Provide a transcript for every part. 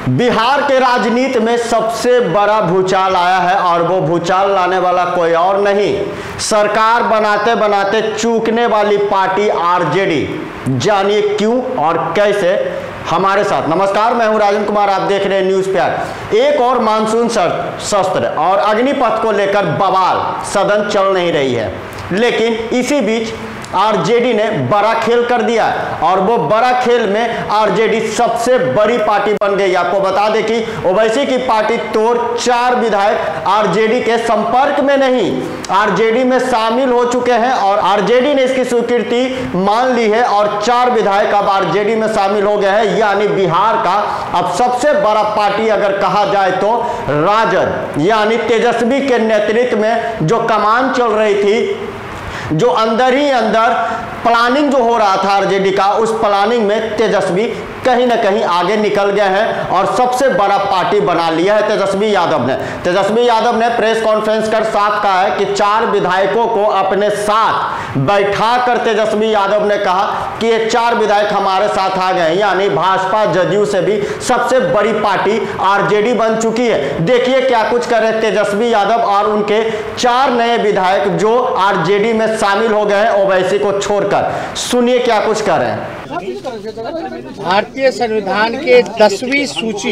बिहार के राजनीति में सबसे बड़ा भूचाल आया है और वो भूचाल लाने वाला कोई और नहीं, सरकार बनाते बनाते चूकने वाली पार्टी आरजेडी। जानिए क्यों और कैसे हमारे साथ। नमस्कार, मैं हूं राजन कुमार, आप देख रहे हैं न्यूज प्यार। एक और मानसून शस्त्र और अग्निपथ को लेकर बवाल, सदन चल नहीं रही है, लेकिन इसी बीच आरजेडी ने बड़ा खेल कर दिया और वो बड़ा खेल में आरजेडी सबसे बड़ी पार्टी बन गई। आपको बता दें कि ओवैसी की पार्टी तोड़ 4 विधायक आरजेडी के संपर्क में नहीं, आरजेडी में शामिल हो चुके हैं और आरजेडी ने इसकी स्वीकृति मान ली है और 4 विधायक अब आरजेडी में शामिल हो गए हैं। यानी बिहार का अब सबसे बड़ा पार्टी अगर कहा जाए तो राजद, यानी तेजस्वी के नेतृत्व में जो कमान चल रही थी, जो अंदर ही अंदर प्लानिंग जो हो रहा था आरजेडी का, उस प्लानिंग में तेजस्वी कहीं ना कहीं आगे निकल गए हैं और सबसे बड़ा पार्टी बना लिया है तेजस्वी यादव ने। तेजस्वी यादव ने प्रेस कॉन्फ्रेंस कर साफ कहा है कि 4 विधायकों को अपने साथ बैठाकर तेजस्वी यादव ने कहा कि ये 4 विधायक हमारे साथ आ गए, यानी भाजपा जदयू से भी सबसे बड़ी पार्टी आरजेडी बन चुकी है। देखिए क्या कुछ कर रहे तेजस्वी यादव और उनके 4 नए विधायक जो आरजेडी में शामिल हो गए हैं ओवैसी को छोड़कर। सुनिए क्या कुछ कर रहे हैं। भारतीय संविधान के 10वीं सूची,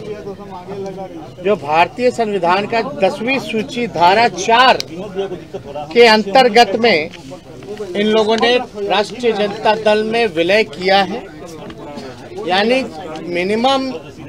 जो भारतीय संविधान का 10वीं सूची धारा 4 के अंतर्गत में इन लोगों ने राष्ट्रीय जनता दल में विलय किया है। यानी मिनिमम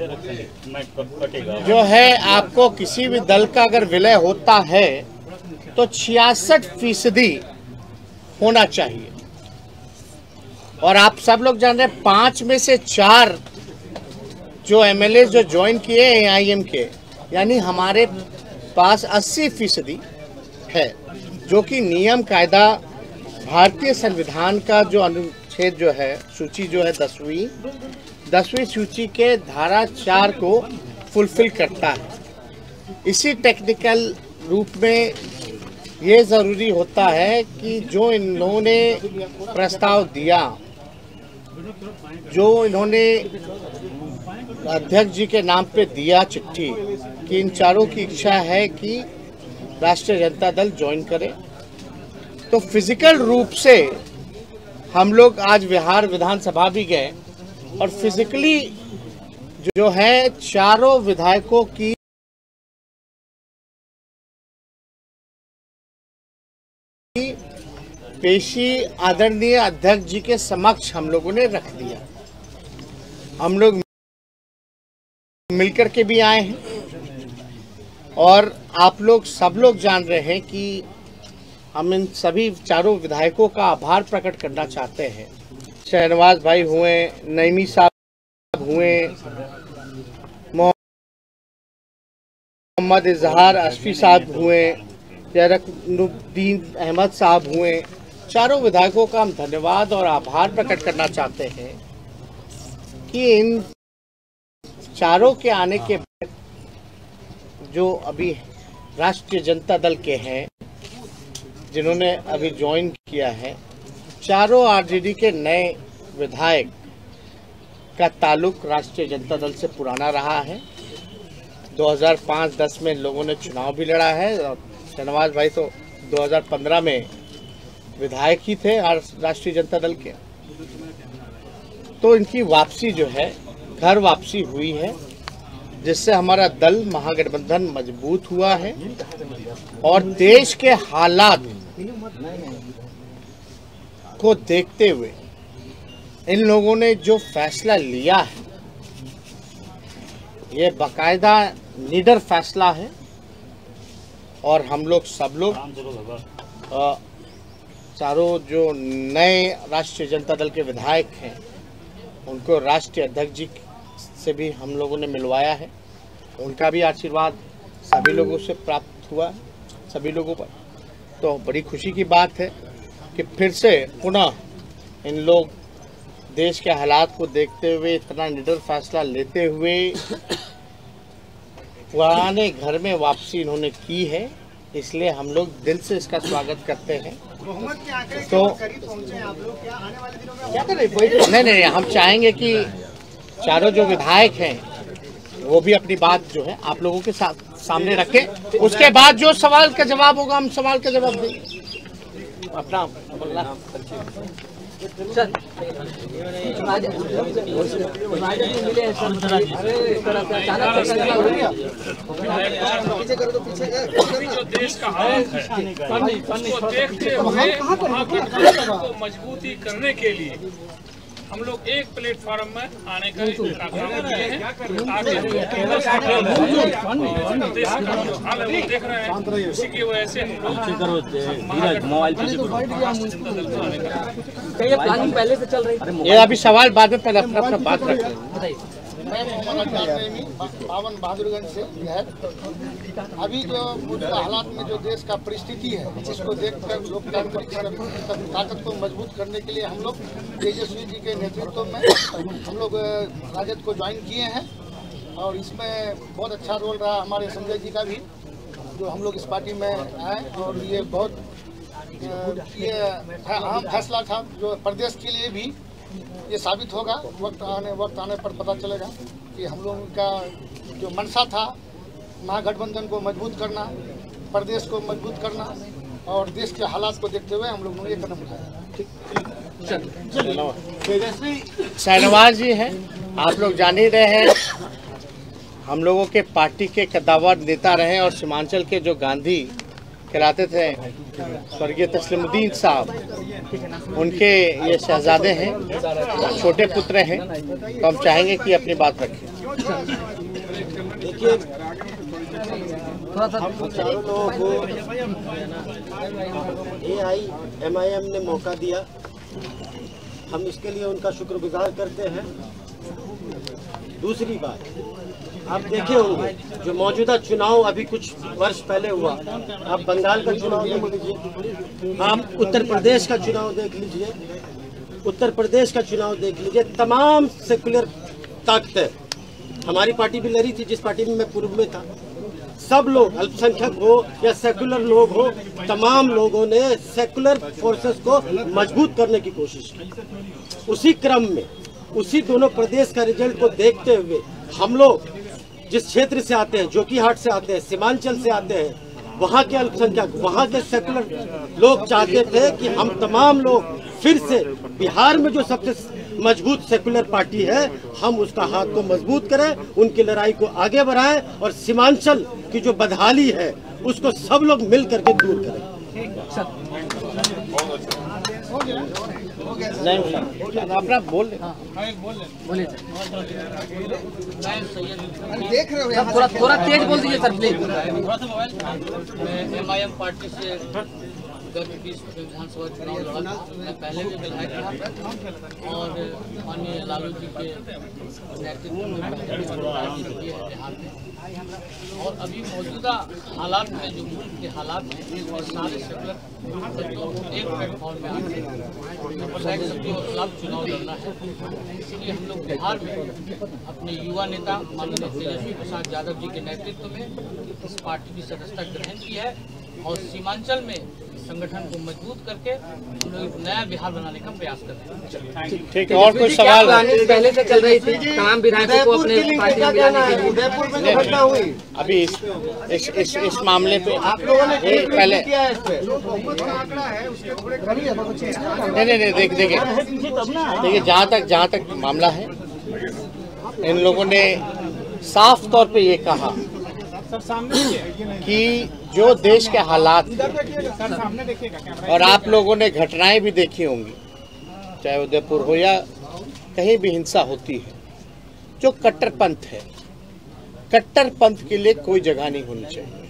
जो है, आपको किसी भी दल का अगर विलय होता है तो 66% होना चाहिए। और आप सब लोग जान रहे हैं 5 में से 4 जो एमएलए जो ज्वाइन किए एआईएम के, यानी हमारे पास 80% है, जो कि नियम कायदा भारतीय संविधान का जो अनुच्छेद जो है, सूची जो है 10वीं सूची के धारा 4 को फुलफिल करता है। इसी टेक्निकल रूप में ये ज़रूरी होता है कि जो इन्होंने प्रस्ताव दिया, जो इन्होंने अध्यक्ष जी के नाम पे दिया चिट्ठी कि इन 4 की इच्छा है कि राष्ट्रीय जनता दल ज्वाइन करे, तो फिजिकल रूप से हम लोग आज बिहार विधानसभा भी गए और फिजिकली जो है 4 विधायकों की पेशी आदरणीय अध्यक्ष जी के समक्ष हम लोगों ने रख दिया। हम लोग मिलकर के भी आए हैं और आप लोग सब लोग जान रहे हैं कि हम इन सभी 4 विधायकों का आभार प्रकट करना चाहते हैं। शहनवाज भाई हुए, नईमी साहब हुए, मोहम्मद इजहार असफी साहब हुए, जरकनुद्दीन अहमद साहब हुए, 4 विधायकों का हम धन्यवाद और आभार प्रकट करना चाहते हैं कि इन 4 के आने के बाद जो अभी राष्ट्रीय जनता दल के हैं, जिन्होंने अभी ज्वाइन किया है, 4 आरजेडी के नए विधायक का ताल्लुक राष्ट्रीय जनता दल से पुराना रहा है। 2005-10 में लोगों ने चुनाव भी लड़ा है और शहनवाज भाई तो 2015 में विधायक ही थे राष्ट्रीय जनता दल के। तो इनकी वापसी जो है, घर वापसी हुई है, जिससे हमारा दल महागठबंधन मजबूत हुआ है और देश के हालात को देखते हुए इन लोगों ने जो फैसला लिया है, ये बाकायदा लीडर फैसला है और हम लोग सब लोग 4 जो नए राष्ट्रीय जनता दल के विधायक हैं, उनको राष्ट्रीय अध्यक्ष जी से भी हम लोगों ने मिलवाया है। उनका भी आशीर्वाद सभी लोगों से प्राप्त हुआ, सभी लोगों पर। तो बड़ी खुशी की बात है कि फिर से पुनः इन लोग देश के हालात को देखते हुए इतना निडर फैसला लेते हुए पुराने घर में वापसी इन्होंने की है, इसलिए हम लोग दिल से इसका स्वागत करते हैं। तो क्या कर रहे? नहीं, हम चाहेंगे कि 4 जो विधायक हैं वो भी अपनी बात जो है आप लोगों के सामने रखें, उसके बाद जो सवाल का जवाब होगा हम सवाल का जवाब देंगे। अपना सर जो देश का हालत है उसको देखते हुए गठबंधन को मजबूती करने के लिए हम लोग एक प्लेटफॉर्म में आने का काम किए हैं। आगे देश का जो हाल है वो देख रहे हैं, उसी की वजह से प्लानिंग पहले से चल रही है। ये अभी सवाल बाद में, पहले अपना बात रखें। मैं पावन बहादुरगंज से बिहार। अभी जो मौजूदा हालात में जो देश का परिस्थिति है इसको देखकर लोकतांत्रिक ताकत को मजबूत करने के लिए हम लोग तेजस्वी जी के नेतृत्व में हम लोग राजद को ज्वाइन किए हैं और इसमें बहुत अच्छा रोल रहा हमारे संजय जी का भी, जो हम लोग इस पार्टी में आए और ये बहुत ये अहम फैसला था जो प्रदेश के लिए भी ये साबित होगा। वक्त आने पर पता चलेगा कि हम लोगों का जो मंशा था महागठबंधन को मजबूत करना, प्रदेश को मजबूत करना और देश के हालात को देखते हुए हम लोगों ने ये कदम उठाया। शाहनवाज जी हैं, आप लोग जान ही रहे हैं, हम लोगों के पार्टी के कद्दावर नेता रहे और सीमांचल के जो गांधी कहलाते थे स्वर्गीय तस्लीमुद्दीन साहब, उनके ये शहजादे हैं, छोटे पुत्र हैं, तो हम चाहेंगे कि अपनी बात रखें। देखिए, हम चारों लोगों को AIMIM ने मौका दिया, हम इसके लिए उनका शुक्रगुजार करते हैं। दूसरी बात, आप देखे होंगे जो मौजूदा चुनाव अभी कुछ वर्ष पहले हुआ, आप बंगाल का चुनाव देख लीजिए, आप उत्तर प्रदेश का चुनाव देख लीजिए, उत्तर प्रदेश का चुनाव देख लीजिए, तमाम सेकुलर ताकतें, हमारी पार्टी भी लड़ी थी जिस पार्टी में मैं पूर्व में था, सब लोग अल्पसंख्यक हो या सेकुलर लोग हो, तमाम लोगों ने सेकुलर फोर्सेस को मजबूत करने की कोशिश की। उसी क्रम में उसी दोनों प्रदेश का रिजल्ट को देखते हुए हम लोग जिस क्षेत्र से आते हैं, जोकीहाट से आते हैं, सीमांचल से आते हैं, वहाँ के अल्पसंख्यक, वहाँ के सेकुलर लोग चाहते थे कि हम तमाम लोग फिर से बिहार में जो सबसे मजबूत सेकुलर पार्टी है हम उसका हाथ को मजबूत करें, उनकी लड़ाई को आगे बढ़ाएं और सीमांचल की जो बदहाली है उसको सब लोग मिल करके दूर करें। अपना बोल बोलिए देख रहे हो, थोड़ा तेज बोल दीजिए सर प्लीज। MIM पार्टी से गत 20 विधानसभा चुनाव लड़ा था, मैं पहले भी विधायक था और माननीय लालू जी के नेतृत्व में पहले भी राजनीति की है बिहार में। और अभी मौजूदा हालात में जो मुल्क के हालात हैं और सारे सेकुलर एक प्लेटफॉर्म में आके शक्तियों के खिलाफ चुनाव लड़ना है, इसलिए हम लोग बिहार में अपने युवा नेता माननीय तेजस्वी प्रसाद यादव जी के नेतृत्व में इस पार्टी की सदस्यता ग्रहण की है और सीमांचल में संगठन को मजबूत करके हम लोग एक नया बिहार बनाने का प्रयास करते हैं। ठीक है, और कोई सवाल पहले से चल रही थी, तमाम विधायकों को अपने पार्टी में जाने के लिए उदयपुर में जो घटना हुई, अभी इस मामले पे आप लोगों ने पहले नहीं देखिए जहाँ तक मामला है, इन लोगों ने साफ तौर पे ये कहा कि जो देश के हालात और आप लोगों ने घटनाएं भी देखी होंगी, चाहे उदयपुर हो या कहीं भी हिंसा होती है, जो कट्टरपंथ है, कट्टरपंथ के लिए कोई जगह नहीं होनी चाहिए।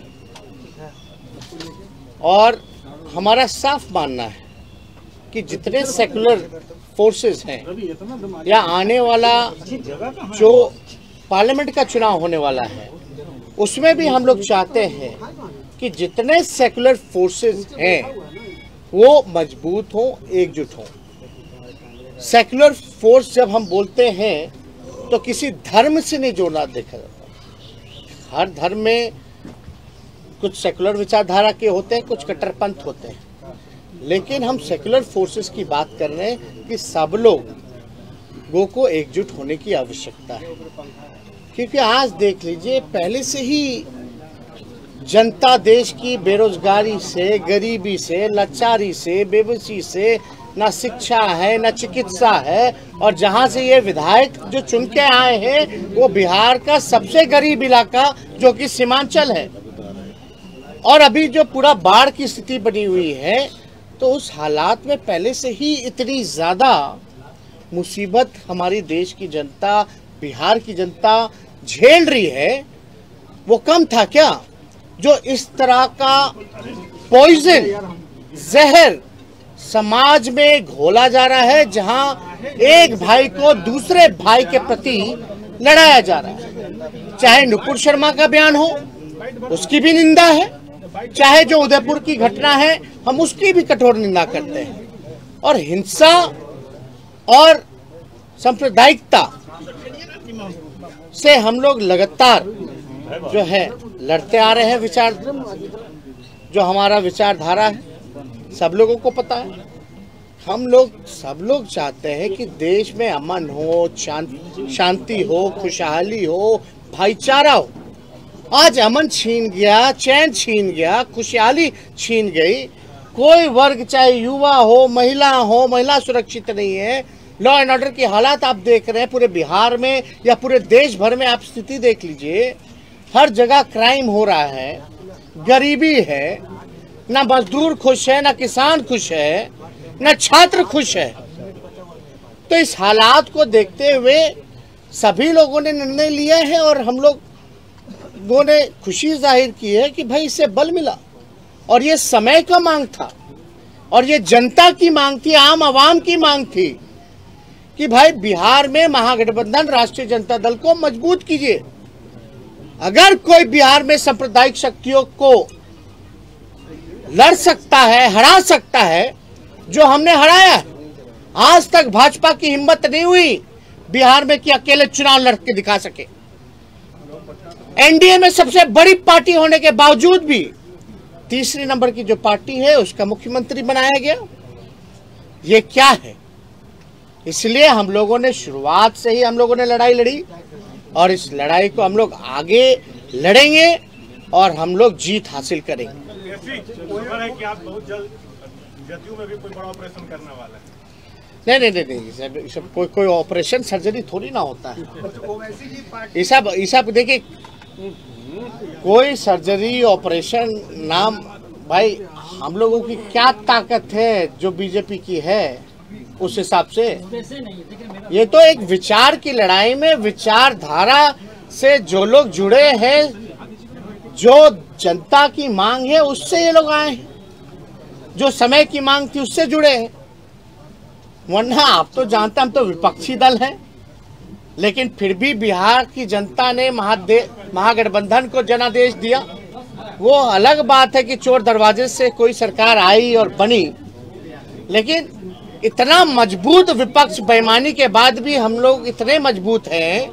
और हमारा साफ मानना है कि जितने सेकुलर फोर्सेस हैं या आने वाला जो पार्लियामेंट का चुनाव होने वाला है उसमें भी हम लोग चाहते हैं कि जितने सेकुलर फोर्सेस हैं वो मजबूत हों, एकजुट हों। सेकुलर फोर्स जब हम बोलते हैं तो किसी धर्म से नहीं जोड़ना देखा जाता। हर धर्म में कुछ सेकुलर विचारधारा के होते हैं, कुछ कट्टरपंथ होते हैं, लेकिन हम सेकुलर फोर्सेस की बात कर रहे हैं कि सब लोगों को एकजुट होने की आवश्यकता है। क्योंकि आज देख लीजिए, पहले से ही जनता देश की बेरोजगारी से, गरीबी से, लाचारी से, बेबसी से, ना शिक्षा है ना चिकित्सा है, और जहां से ये विधायक जो चुन के आए हैं वो बिहार का सबसे गरीब इलाका जो कि सीमांचल है, और अभी जो पूरा बाढ़ की स्थिति बनी हुई है, तो उस हालात में पहले से ही इतनी ज्यादा मुसीबत हमारी देश की जनता, बिहार की जनता झेल रही है। वो कम था क्या जो इस तरह का पॉइजन, जहर समाज में घोला जा रहा है, जहां एक भाई को दूसरे भाई के प्रति लड़ाया जा रहा है। चाहे नुपुर शर्मा का बयान हो, उसकी भी निंदा है, चाहे जो उदयपुर की घटना है हम उसकी भी कठोर निंदा करते हैं, और हिंसा और सांप्रदायिकता से हम लोग लगातार जो है लड़ते आ रहे हैं। विचार जो हमारा विचारधारा है सब लोगों को पता है। हम लोग सब लोग चाहते हैं कि देश में अमन हो, शांति हो, खुशहाली हो, भाईचारा हो। आज अमन छीन गया, चैन छीन गया, खुशहाली छीन गई। कोई वर्ग, चाहे युवा हो, महिला सुरक्षित नहीं है। लॉ एंड ऑर्डर की हालात आप देख रहे हैं पूरे बिहार में या पूरे देश भर में। आप स्थिति देख लीजिए, हर जगह क्राइम हो रहा है, गरीबी है, ना मजदूर खुश है, ना किसान खुश है, ना छात्र खुश है। तो इस हालात को देखते हुए सभी लोगों ने निर्णय लिया है, और हम लोगों ने खुशी जाहिर की है कि भाई इससे बल मिला, और ये समय का मांग था, और ये जनता की मांग थी, आम आवाम की मांग थी कि भाई बिहार में महागठबंधन राष्ट्रीय जनता दल को मजबूत कीजिए। अगर कोई बिहार में सांप्रदायिक शक्तियों को लड़ सकता है, हरा सकता है, जो हमने हराया, आज तक भाजपा की हिम्मत नहीं हुई बिहार में कि अकेले चुनाव लड़ के दिखा सके। एनडीए में सबसे बड़ी पार्टी होने के बावजूद भी तीसरी नंबर की जो पार्टी है उसका मुख्यमंत्री बनाया गया। ये क्या है? इसलिए हम लोगों ने शुरुआत से ही हम लोगों ने लड़ाई लड़ी, और इस लड़ाई को हम लोग आगे लड़ेंगे और हम लोग जीत हासिल करेंगे। कि आप बहुत जल्द जदयू में भी कोई बड़ा ऑपरेशन करने वाला है। नहीं, सब कोई ऑपरेशन सर्जरी थोड़ी ना होता है। ये सब देखिए, कोई सर्जरी ऑपरेशन नाम, भाई हम लोगों की क्या ताकत है जो बीजेपी की है, उस हिसाब से ये तो एक विचार की लड़ाई में विचारधारा से जो लोग जुड़े हैं, जो जनता की मांग है उससे ये लोग आए हैं, जो समय की मांग थी उससे जुड़े हैं। वरना आप तो जानते हम तो विपक्षी दल हैं, लेकिन फिर भी बिहार की जनता ने महागठबंधन को जनादेश दिया। वो अलग बात है कि चोर दरवाजे से कोई सरकार आई और बनी, लेकिन इतना मजबूत विपक्ष बेईमानी के बाद भी हम लोग इतने मजबूत हैं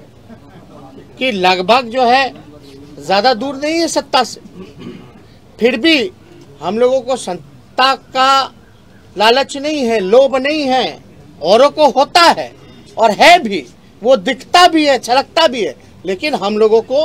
कि लगभग जो है ज्यादा दूर नहीं है सत्ता से। फिर भी हम लोगों को सत्ता का लालच नहीं है, लोभ नहीं है। औरों को होता है और है भी, वो दिखता भी है, छलकता भी है, लेकिन हम लोगों को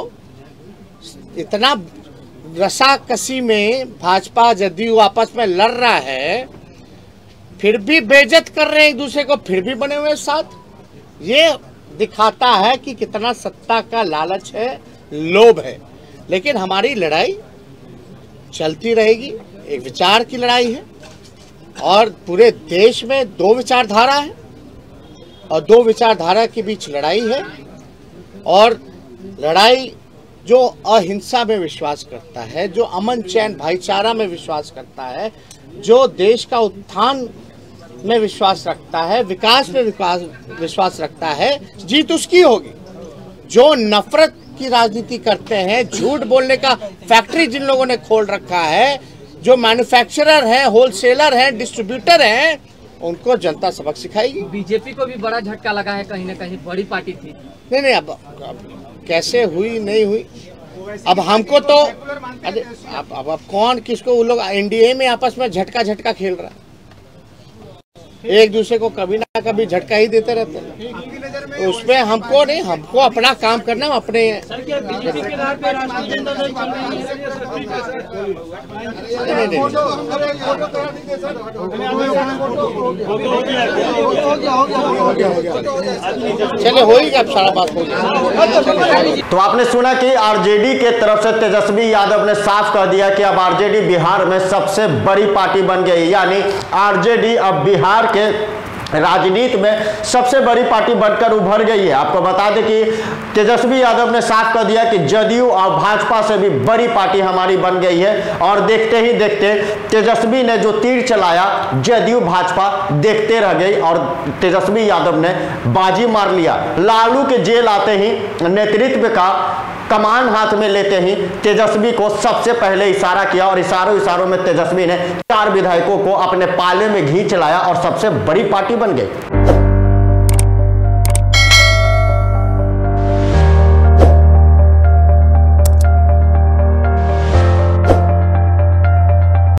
इतना रसाकसी में भाजपा जदयू आपस में लड़ रहा है, फिर भी बेइज्जत कर रहे हैं एक दूसरे को, फिर भी बने हुए साथ। ये दिखाता है कि कितना सत्ता का लालच है, लोभ है। लेकिन हमारी लड़ाई चलती रहेगी, एक विचार की लड़ाई है, और पूरे देश में दो विचारधारा है, और दो विचारधारा के बीच लड़ाई है। और लड़ाई जो अहिंसा में विश्वास करता है, जो अमन चैन भाईचारा में विश्वास करता है, जो देश का उत्थान में विश्वास रखता है, विकास में विश्वास रखता है, जीत उसकी होगी। जो नफरत की राजनीति करते हैं, झूठ बोलने का फैक्ट्री जिन लोगों ने खोल रखा है, जो मैन्युफैक्चरर है, होलसेलर है, डिस्ट्रीब्यूटर है, उनको जनता सबक सिखाएगी। बीजेपी को भी बड़ा झटका लगा है, कहीं ना कहीं बड़ी पार्टी थी। नहीं, अब कैसे हुई नहीं हुई, अब हमको तो अब कौन किसको, वो लोग एनडीए में आपस में झटका खेल रहा है, एक दूसरे को कभी ना कभी झटका ही देते रहते हैं। तो उसमें हमको नहीं, हमको अपना काम करना, अपने चलिए होगी, अब सारा बात हो गई। तो आपने सुना कि आरजेडी के तरफ से तेजस्वी यादव ने साफ कह दिया कि अब आरजेडी बिहार में सबसे बड़ी पार्टी बन गई, यानी आरजेडी अब बिहार के राजनीति में सबसे बड़ी पार्टी बनकर उभर गई है। आपको बता दें कि तेजस्वी यादव ने साफ कर दिया कि जदयू और भाजपा से भी बड़ी पार्टी हमारी बन गई है। और देखते ही देखते तेजस्वी ने जो तीर चलाया, जदयू भाजपा देखते रह गई और तेजस्वी यादव ने बाजी मार लिया। लालू के जेल आते ही नेतृत्व का कमान हाथ में लेते ही तेजस्वी को सबसे पहले इशारा किया और इशारों में तेजस्वी ने 4 विधायकों को अपने पाले में घींच लाया और सबसे बड़ी पार्टी बन गई।